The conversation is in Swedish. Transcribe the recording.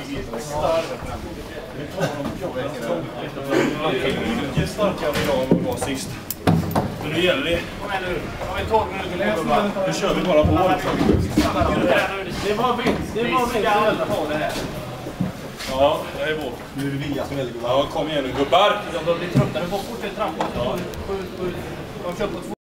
Mycket starkare idag än vad det var sist. Men nu gäller det. Kom igen nu. Har vi 12 minuter? Nu kör vi bara på. Det var vinst. Det var vinst. Ja, det är vårt. Nu är det Via som gäller. Ja, kom igen nu gubbar. De blir trötta. De får fortsätta trampa. De kör på 2.